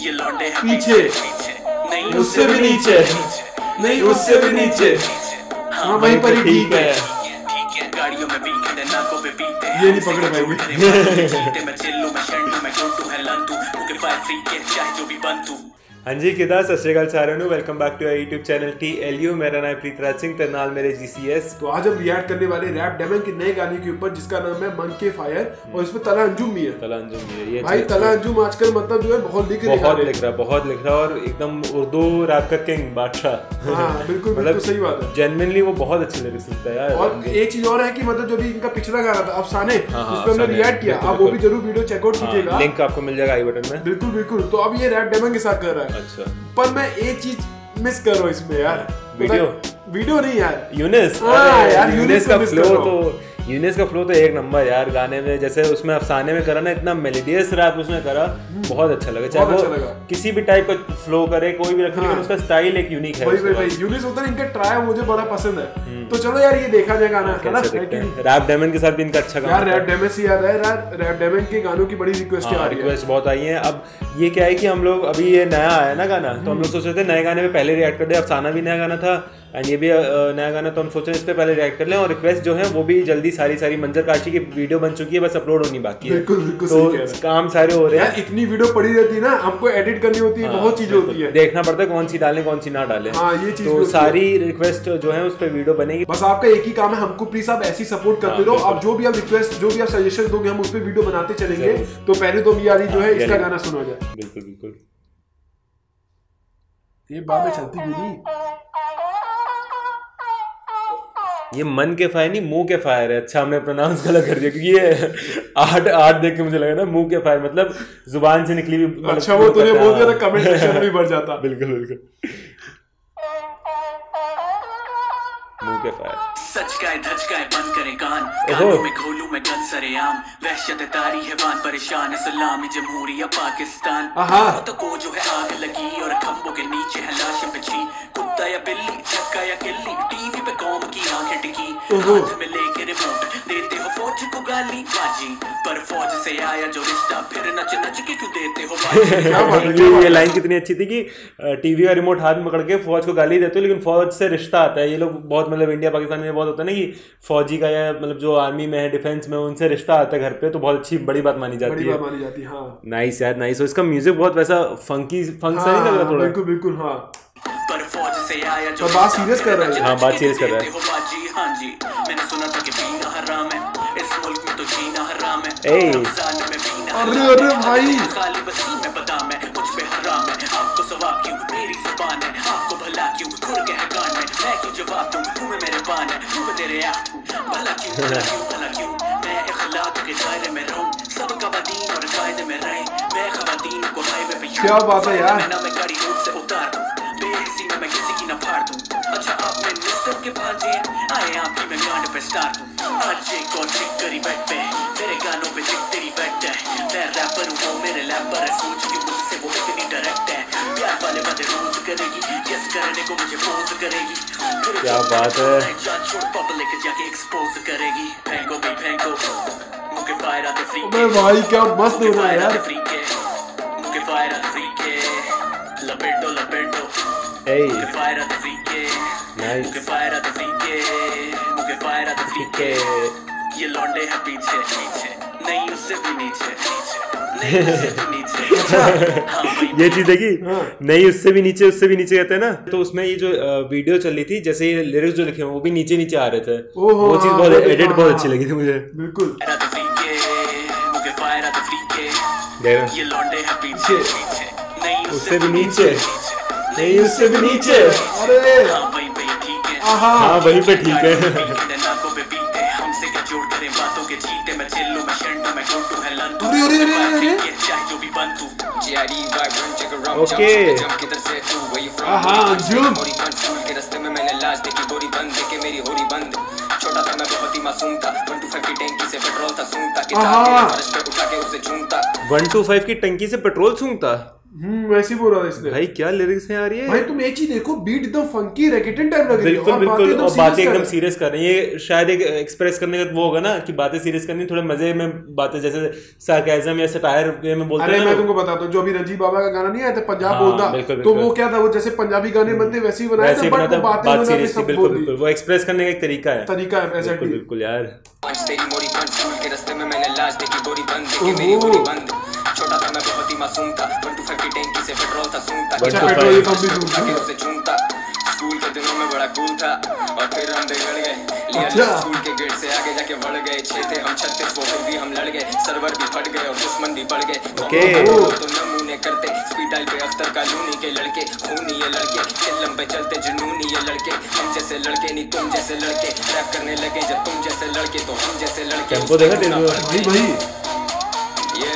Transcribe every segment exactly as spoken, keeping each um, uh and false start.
पीछे, नहीं उससे भी नीचे, नहीं उससे भी नीचे, हाँ वहीं पर ही ठीक है। गाड़ियों में बीते नाकों पे बीते, ये नहीं पकड़ पाएंगे। मैं चिल्लू मैं शंडू मैं गुंडू है लंतू, मुझे फायर फ्री के चाहे जो भी बनतू। हाँ जी किदा सत श्री अकाल साਰਿਆਂ ਨੂੰ welcome back to YouTube channel T L U. मेरा नाम प्रीतराज सिंह ते नाल मेरे जी सी एस। तो आज हम रिएक्ट करने वाले रैप डेमन के नए गाने के ऊपर जिसका नाम है मन के फायर, और इसमें तला अंजुम भी है। तला अंजुम भी है ये भाई तला अंजुम आजकल मतलब जो है बहुत लिख रहा है, बहुत लिख रहा है बहुत लिख रहा है और एकदम उर्दू रैप का किंग बादशाह। हाँ बिल्कुल बिल्कुल सही बात है। जेन्युइनली वो बहुत अच्छे लिरिक्स लिखता है यार। और एक चीज और है कि मतलब जो भी इनका पिछला गाना था अफसाने, उस पे हमने रिएक्ट किया, आप वो भी जरूर वीडियो चेकआउट कीजिएगा, लिंक आपको मिल जाएगा आई बटन में। बिल्कुल बिल्कुल। तो अब ये रैप डेमन के साथ कर रहा है। अच्छा पर मैं एक चीज मिस कर रहा हूँ इसमें यार। वीडियो वीडियो नहीं यार, यूनिस। हाँ यार यूनिस का फ्लो तो यूनिस का फ्लो तो एक नंबर यार गाने में। जैसे उसमें अफसाने में करा ना, इतना मेलोडियस रैप उसने करा, बहुत अच्छा लगा। चाहे वो अच्छा किसी भी टाइप का फ्लो करे, कोई भी रखे, लेकिन उसका स्टाइल एक यूनिक है। भाई भाई भाई यूनिस होता है इनका ट्राई, मुझे बड़ा पसंद है। तो चलो यार ये देखा जाए गाना है ना। रैप डेमन के साथ भी इनका अच्छा गाना यार। रैप डेमन से याद है यार, रैप डेमन के गानों की बड़ी रिक्वेस्ट आ रही है, रिक्वेस्ट बहुत आई है। अब ये क्या है कि हम लोग अभी ये नया आया ना गाना, तो हम लोग सोच रहे थे नए गाने में पहले रिएक्ट कर दे। अफसाना भी नया गाना था एंड ये भी नया गाना, तो हम सोच रहे हैं इस पे पहले रिएक्ट कर लें। और रिक्वेस्ट जो है वो भी जल्दी सारी सारी मंजर काशी की वीडियो बन चुकी है, बस अपलोड होनी बाकी है। बिल्कुल बिल्कुल तो काम सारे हो रहे हैं। इतनी वीडियो पड़ी रहती है ना, हमको एडिट करनी होती है, बहुत चीजें होती है, देखना पड़ता है कौन सी डालें कौन सी ना डालें। हाँ ये चीज तो सारी रिक्वेस्ट जो है उस पर वीडियो बनेगी। बस आपका एक ही काम है, हमको प्लीज आप ऐसी सपोर्ट करते रहो। आप जो भी आप रिक्वेस्ट जो भी आप सजेशन दोगे हम उस पर वीडियो बनाते चलेंगे। तो पहले तो मियारी जो है इसका गाना सुना जाए। बिल्कुल बिल्कुल ये बात में चलती भी नहीं, ये मन के फायर नहीं मुंह के फायर है। अच्छा हमने प्रोनाउंस गलत कर दिया, क्योंकि ये आर्ट आर्ट देख के मुझे लगा ना मुंह के फायर मतलब जुबान से निकली हुई। अच्छा वो तुझे बोल दिया था, कमेंट सेक्शन में भी बढ़ जाता। बिल्कुल बिल्कुल मुंह के फायर। सच का है धच का है बंद करे कान, कानों में खोलूं मैं गन सरेआम, वहशत तारी है वान परेशान, इस्लामी जमहूरिया पाकिस्तान। तो को जो है आग लगी और खंभों के नीचे है लाशें बिछी, कुत्ता या बिल्ली छक्का या गिल्ली, टीवी पे कौम की आंखें टिकी, हाथ में लेके रिमोट देते हो फौज को गाली बाजी, पर फौज से आया जो रिश्ता फिर नच नच के क्यों देते हो बाजी। ये लाइन कितनी अच्छी थी कि टीवी का रिमोट हाथ में पकड़ के फौज को गाली देते हो, लेकिन फौज से रिश्ता आता है। ये लोग बहुत मतलब इंडिया पाकिस्तान में बहुत होता है ना कि फौजी का या मतलब जो आर्मी में है डिफेंस में उनसे रिश्ता आता है घर पे, तो बहुत अच्छी बड़ी बात मानी जाती है। मानी जाती है हाँ। नाइस यार नाइस। और इसका म्यूजिक बहुत वैसा फंकी फंक सा नहीं लग रहा थोड़ा? बिल्कुल बिल्कुल हाँ। पर फौज से आया जो बात सीरियस कर रहा है। हाँ बात सीरियस कर रहा है। हाँ जी मैंने सुना था कि पीना हराम है, इस मुल्क में तो जीना हराम है। अरे अरे भाई खाली वसीम में बादाम है, मुझ पे हराम है, आपको सवाब क्यों मेरी जुबान है, आपको भला क्यों खुल के है कान में, मैं क्यों जवाब दूं तू में मेरे पान है, तू में तेरे आ भला क्यों भला क्यों भला क्यों, मैं इखलाक के दायरे में रहूं, सब कवातीन और कायदे में रहें, मैं खवातीन को हाईवे पे क्या बात है यार। ना मैं गाड़ी रोड से उतार दूं, बेहिसी में मैं किसी की ना फाड़ दूं। अच्छा आप में निस्तर के भांजे आए आपकी मैं गांड पे स्टार दूं, आज एक और चिक करी बैठ पे तेरे गानों पे चिक तेरी बैठ है, मैं रैपर हूं वो मेरे लैपर है, सोच क्यों मुझसे वो इतनी डायरेक्ट है, प्यार वाले बातें रोज करेगी, यस करने को मुझे पोज करेगी, क्या बात है। जान छोड़ पब्लिक जाके एक्सपोज करेगी, फेंको भी फेंको मुझे फायर आते फ्री के। भाई क्या मस्त हो रहा है यार। फ्री के मुझे फायर आते फ्री के, लपेटो लपेटो मुझे फायर आते फ्री के, मुझे फायर आते फ्री के, मुझे फायर आते फ्री के। ये लौंडे हैं पीछे पीछे, नहीं उससे भी नीचे नहीं उससे भी नीचे। ये चीज देखी नहीं उससे भी नीचे उससे भी नीचे कहते हैं ना, तो उसमें ये जो वीडियो चल रही थी जैसे ये लिरिक्स जो लिखे हैं वो भी नीचे नीचे आ रहे थे, वो चीज बहुत एडिट बहुत अच्छी लगी थी मुझे। बिल्कुल ये लौंडे हैं पीछे पीछे, नहीं उससे भी नीचे नहीं उससे भी नीचे। अरे हाँ वहीं पे ठीक है, हाँ वहीं पे ठीक है। नाकों पे बीते हमसे क्या जोड़ करें बातों के जीते, मैं चिल्लू मैं शंडू मैं गुंडू है लंतू, अरे अरे अरे अरे चाहे जो भी बनतू। ओके हाँ अंजुम के रास्ते में मैंने लाश देखी बोरी बंद देखे मेरी होरी बंद, छोटा था मैं बहुत ही मासूम था, वन टू फाइव की टैंकी से पेट्रोल था सूंघता, किताब फर्श पे उठा के उसे झूमता, वन टू फाइव की टंकी से पेट्रोल सूंघता। हम्म वैसे बोल रहा था इसने। भाई क्या लिरिक्स हैं यार ये। भाई तुम एक चीज देखो, बीट एकदम फंकी रैकेटन टाइप लग रही है बिल्कुल बिल्कुल, और बातें एकदम सीरियस कर रही है। ये शायद एक एक्सप्रेस करने का वो होगा ना कि बातें सीरियस करनी, थोड़े मजे में बातें, जैसे सार्केज्म या सटायर वे में बोलते हैं। अरे मैं तुमको बताता हूँ, जो अभी रंजीत बाबा का गाना नहीं आया था पंजाब बोलता, तो वो क्या था, वो जैसे पंजाबी गाने बनते वैसे ही बनाया था, बट वो बातें सीरियस थी। बिल्कुल बिल्कुल, वो एक्सप्रेस करने का एक तरीका है, तरीका है ऐसा। बिल्कुल यार। तेरी मोरी पंच स्कूल के रास्ते में मैंने लाश देखी, गोरी बंद देखी मेरी गोरी बंद। छोटा था मैं बहुत ही मासूम था, वन टू फाइव की टैंकी से पेट्रोल था सूंघता, अच्छा पेट्रोल ये कम भी सूंघता के उसे चूमता। स्कूल के दिनों में बड़ा कूल था और फिर हम बिगड़ गए, लिया स्कूल के गेट से आगे जाके बढ़ गए। छह थे हम छत्तीस, वो फिर भी हम लड़ गए, सर्वर भी फट गए और दुश्मन भी बढ़ गए। तो नमूने करते स्पीड डायल पे अख्तर कॉलोनी के लड़के, खूनी ये लड़के, चिल्लम पे चलते जुनूनी ये लड़के। हम जैसे लड़के नहीं तुम जैसे लड़के, रैप करने लगे जब तुम जैसे लड़के, तो हम जैसे लड़के। टेंपो देखा टेंपो भाई भाई ये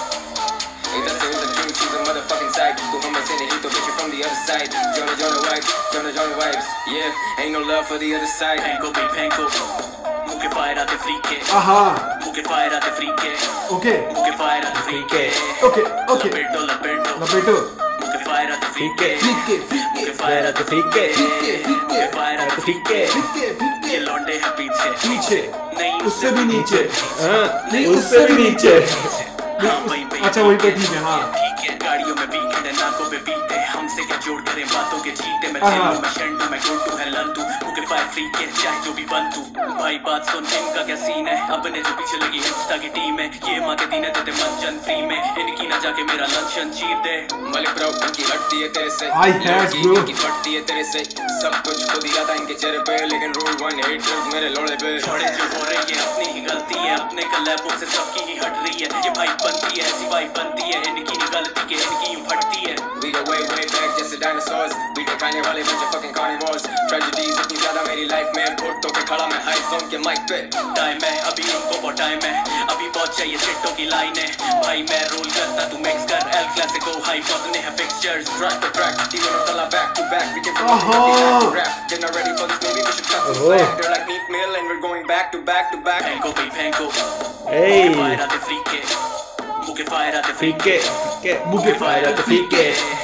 इधर से उधर क्यों चीज़ motherfucking side, तू हम से नहीं तो bitch from the other side. Jonah Jonah vibes, Jonah Jonah vibes, yeah, ain't no love for the other side. Panko be panko, muke fire aate free ke. आहा Muke fire aate free ke. Okay Muke fire aate free ke. Okay okay Lapeto lapeto. लपेटो Muke fire aate free ke. फीके Muke fire aate free ke. फीके फीके Muke fire aate free ke. फीके फीके ये लौंडे हैं पीछे. पीछे नहीं उससे भी नीचे, हाँ नहीं उससे भी नीचे। हाँ वहीं पे, अच्छा वहीं पे ठीक है। हाँ ठीक है, गाड़ियों में बीते, नाकों पे बीते, हमसे क्या जोड़ करें बातों के जीते। मैं हाँ। चेंडू मैं शेंडू मैं गुंडू है लंतू, मुके फायर फ्री के चाहे जो भी बनतू। भाई बात सुन इनका क्या सीन है, अपने जो पीछे लगी इंस्टा की टीम है, ये माँ के दिन है तेरे मंचन फ्री में, इनकी ना जाके मेरा लंचन चीर दे। मलिक ब्रो उनकी हटती है तेरे से, I has bro इनकी फटती है तेरे से, सब कुछ खो दिया था इनके चेहरे पे, लेकिन रूल वन एट ड्रग्स मेरे लोड़े पे। छोड़े जो हो रही है अपनी ही गलती है, अपने कलेबों से सबकी ही हट रही है, ये भाई बनती है ऐसी भाई बनती है, इनकी नहीं गलती के इनकी यूं फटती है। We go way way back जैसे dinosaurs, we the खाने वाले bunch of fucking carnivores, tragedies इतनी ज्यादा मेरी लाइफ में, फोटो पे खड़ा मैं हाई जोन के माइक पे। टाइम है अभी इनको बहुत टाइम है, अभी बहुत चाहिए चिट्टों की लाइन है, भाई मैं रोल करता तू मिक्स कर, एल क्लासिको हाई पॉटने हैं fixtures, track to track, even if I'm back to back, we can fucking rap, they're not ready for this maybe we should cut some slack, they're like Meek Mill and we're going back to back to back. फेंको भाई फेंको, Hey. मुके fire आते free के, मुके fire आते free के के, के मुके फायर आते फ्री के,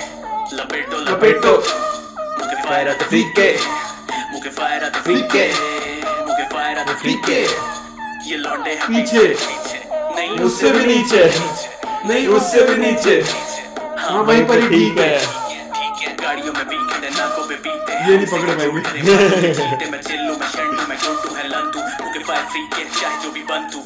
लपेटो लपेटो मुके फायर आते फ्री के, मुके फायर आते फ्री के, मुके फायर आते फ्री के, ये लौंडे हैं पीछे पीछे, नहीं उससे भी नीचे, नहीं उससे भी नीचे, हाँ वहीं पर ही ठीक है। ठीक है, गाड़ियों में बीते, नाकों पे बीते, ये नहीं पकड़े पाएंगे। जीते मैं चिल्लू मैं शेंडू मैं गुंडू है लंतू, मुके फायर फ्री के चाहे जो भी बनतू।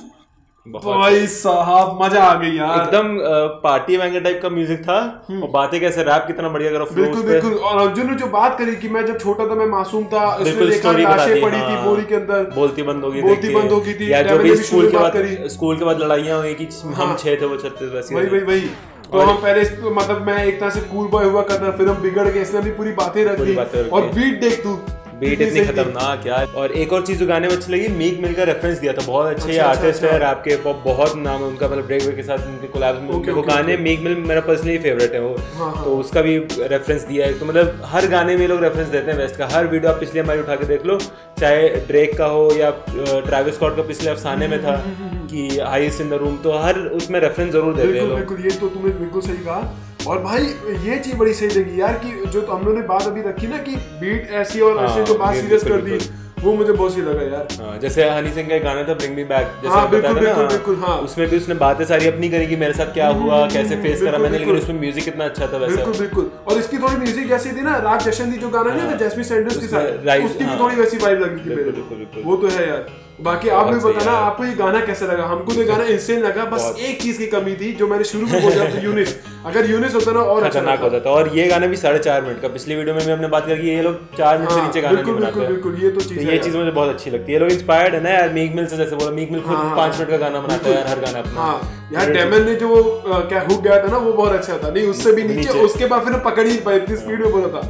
भाई साहब मजा आ गई यार, एकदम पार्टी बैंगर टाइप का म्यूजिक था, और बातें कैसे रैप कितना बढ़िया करो। बिल्कुल बिल्कुल। और अर्जुन ने जो बात करी कि मैं जब छोटा था मैं मासूम था, इसने बिल्कुल देखा स्टोरी लाशें बताती, पड़ी थी हाँ। बोरी के अंदर, बोलती बंद होगी, बोलती देखती बंद है। होगी थी, या जो डैमेज भी भी स्कूल शुरू के बात बाद करी। स्कूल के बाद लड़ाइयाँ हुई कि हम हाँ। छह थे वो छत्तीस वैसे वही वही वही तो हम पहले मतलब मैं एक तरह से कूल बॉय हुआ करता, फिर हम बिगड़ गए, इसने भी पूरी बातें रख पूरी दी। बातें रख और दी। बीट देख तू बीट इतनी खतरनाक यार। और एक और चीज जो गाने में अच्छी लगी, मीक मिल का रेफरेंस दिया था, बहुत अच्छे अच्छा, आर्टिस्ट अच्छा, है रैप के, बहुत नाम है उनका, मतलब ड्रेक के साथ उनके कोलैब्स में ओके, वो ओके, गाने। ओके। मीक मिल मेरा पर्सनली फेवरेट है वो, हाँ, हाँ। तो उसका भी रेफरेंस दिया है। तो मतलब हर गाने में लोग रेफरेंस देते हैं वेस्ट का, हर वीडियो आप पिछली हमारी उठा के देख लो, चाहे ड्रेक का हो या ट्रैविस स्कॉट का पिछले अफसाने में था कि हाईएस्ट इन द रूम, तो हर उसमें रेफरेंस जरूर देते हैं बिल्कुल लोग। बिल्कुल, ये तो तुमने बिल्कुल सही कहा। और भाई ये चीज बड़ी सही लगी यार कि जो तो हम लोगों ने बात अभी रखी ना कि बीट ऐसी और ऐसे जो बात सीरियस कर दी, वो मुझे बहुत सही लगा यार। हाँ, जैसे हनी सिंह का एक गाना था ब्रिंग मी बैक, जैसे हाँ, आप बताया बिल्कुल, था ना, बिल्कुल, बिल्कुल, हाँ। उसमें भी उसने बातें सारी अपनी करी कि मेरे साथ क्या हुआ, कैसे फेस करा बिल्कुल, मैंने, लेकिन बिल्कुल। उसमें म्यूजिक कितना अच्छा था वैसे। बिल्कुल बिल्कुल। और इसकी थोड़ी म्यूजिक जैसी थी ना, राज जशन दी जो गाना नहीं था जैस्मिन सैंडर्स के उसमें साथ, राइट, उसकी भी हाँ। थोड़ी वैसी वाइब लगी थी मेरे बिल्कुल, को। बिल्कुल। वो तो है यार। बाकी आप भी बहुत सही बताना यार। आपको ये गाना कैसा लगा। हमको तो गाना इंसेन लगा, बस एक चीज की कमी थी जो मैंने शुरू में बोला था, यूनिस। अगर यूनिस होता ना और अच्छा खतरनाक हो जाता। और ये गाना भी साढ़े चार मिनट का, पिछली वीडियो में भी हमने बात करी, ये लोग चार मिनट से नीचे गाना नहीं बिल्कुल बनाते। बिल्कुल बिल्कुल, ये तो चीज तो ये चीज मुझे बहुत अच्छी लगती है। ये लोग इंस्पायर्ड है ना यार मीक मिल से, जैसे बोला मीक मिल खुद पांच मिनट का गाना बनाता है यार, हर गाना अपना। हाँ यार, डेमन ने जो क्या हुक गया था ना, वो बहुत अच्छा था। नहीं उससे भी नीचे, उसके बाद फिर पकड़ ही पाए, इतनी स्पीड में बोला था,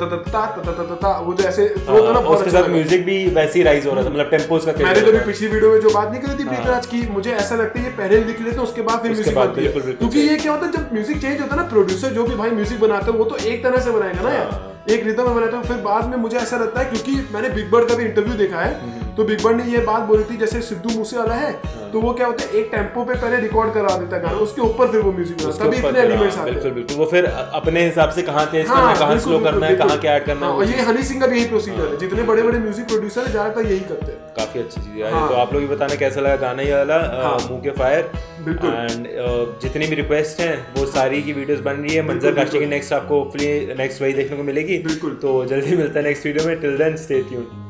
वो जो ऐसे फ्लो था ना, बहुत उसके अच्छा साथ म्यूजिक भी वैसे ही राइज हो रहा था, मतलब टेम्पो उसका। मैंने जो पिछली वीडियो में जो बात नहीं करी थी बीटराज की, मुझे ऐसा लगता है ये पहले लिख लेते उसके बाद फिर म्यूजिक बनती है, क्योंकि ये क्या होता है जब म्यूजिक चेंज होता है ना, प्रोड्यूसर जो भी भाई म्यूजिक बनाता है वो तो एक तरह से बनाएगा ना यार, एक रिदम में बनाता हूँ, फिर बाद में मुझे ऐसा लगता है क्योंकि मैंने बिग बर्ड का भी इंटरव्यू देखा है, तो बिग बर्ड ने ये बात बोली थी जैसे सिद्धू मूसेवाला है तो वो क्या होता है एक टेम्पो पे पहले रिकॉर्ड करा देता है गाना, उसके ऊपर फिर वो म्यूजिक बनाता है, तभी इतने एलिमेंट्स आते हैं। बिल्कुल बिल्कुल, वो फिर अपने हिसाब से कहाँ तेज करना है, कहाँ स्लो करना है, कहाँ क्या ऐड करना है। और ये हनी सिंह का भी यही प्रोसीजर है, जितने बड़े बड़े म्यूजिक प्रोड्यूसर है ज्यादातर यही करते हैं। काफी अच्छी चीज है। तो आप लोग भी बताना कैसा लगा गाना ये वाला मुंह के फायर। बिल्कुल। एंड जितनी भी रिक्वेस्ट हैं वो सारी की वीडियोस बन रही है, मंजर काशी की नेक्स्ट आपको होपफुली नेक्स्ट वही देखने को मिलेगी। बिल्कुल। तो जल्दी मिलता है नेक्स्ट वीडियो में, टिल देन स्टे ट्यून्ड।